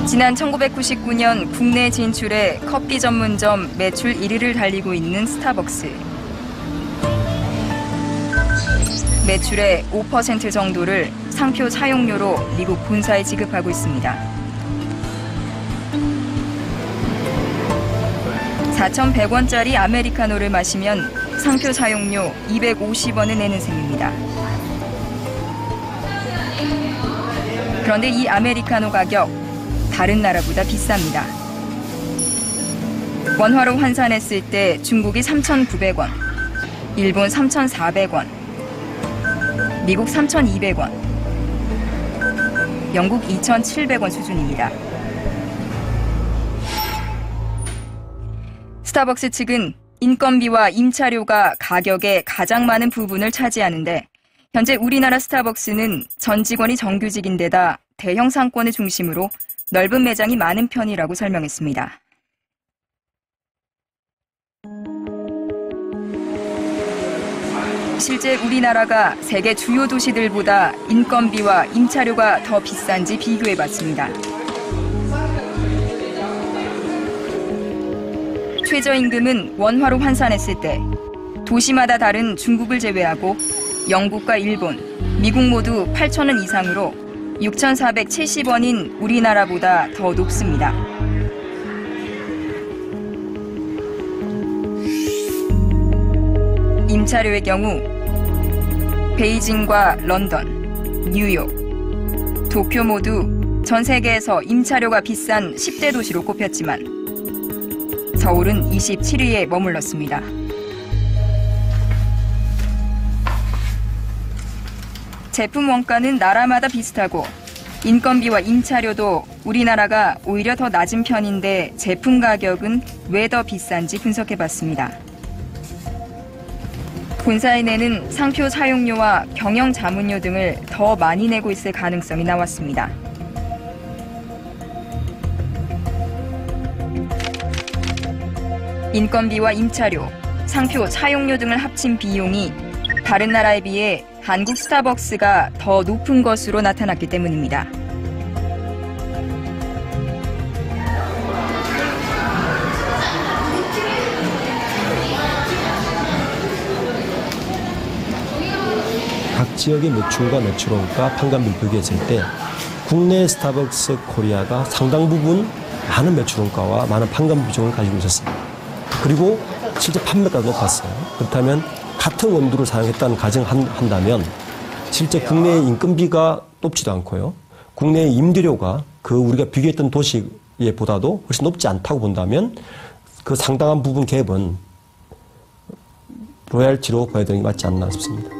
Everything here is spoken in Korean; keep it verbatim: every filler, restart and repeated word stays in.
지난 천구백구십구 년 국내 진출해 커피 전문점 매출 일 위를 달리고 있는 스타벅스. 매출의 오 퍼센트 정도를 상표 사용료로 미국 본사에 지급하고 있습니다. 사천백 원짜리 아메리카노를 마시면 상표 사용료 이백오십 원을 내는 셈입니다. 그런데 이 아메리카노 가격 다른 나라보다 비쌉니다. 원화로 환산했을 때 중국이 삼천구백 원, 일본 삼천사백 원, 미국 삼천이백 원, 영국 이천칠백 원 수준입니다. 스타벅스 측은 인건비와 임차료가 가격의 가장 많은 부분을 차지하는데 현재 우리나라 스타벅스는 전 직원이 정규직인데다 대형 상권을 중심으로 넓은 매장이 많은 편이라고 설명했습니다. 실제 우리나라가 세계 주요 도시들보다 인건비와 임차료가 더 비싼지 비교해봤습니다. 최저임금은 원화로 환산했을 때 도시마다 다른 중국을 제외하고 영국과 일본, 미국 모두 팔천 원 이상으로 육천사백칠십 원인 우리나라보다 더 높습니다. 임차료의 경우 베이징과 런던, 뉴욕, 도쿄 모두 전 세계에서 임차료가 비싼 십 대 도시로 꼽혔지만 서울은 이십칠 위에 머물렀습니다. 제품 원가는 나라마다 비슷하고 인건비와 임차료도 우리나라가 오히려 더 낮은 편인데 제품 가격은 왜 더 비싼지 분석해봤습니다. 본사에 내는 상표 사용료와 경영 자문료 등을 더 많이 내고 있을 가능성이 나왔습니다. 인건비와 임차료, 상표 사용료 등을 합친 비용이 다른 나라에 비해 한국 스타벅스가 더 높은 것으로 나타났기 때문입니다. 각 지역의 매출과 매출원가 판관비를 비교했을 때 국내 스타벅스 코리아가 상당 부분 많은 매출원가와 많은 판관비 비중을 가지고 있었습니다. 그리고 실제 판매가도 높았어요. 그렇다면 같은 원두를 사용했다는 가정한다면 실제 국내의 인건비가 높지도 않고요. 국내의 임대료가 그 우리가 비교했던 도시에 보다도 훨씬 높지 않다고 본다면 그 상당한 부분 갭은 로얄티로 봐야 되는 게 맞지 않나 싶습니다.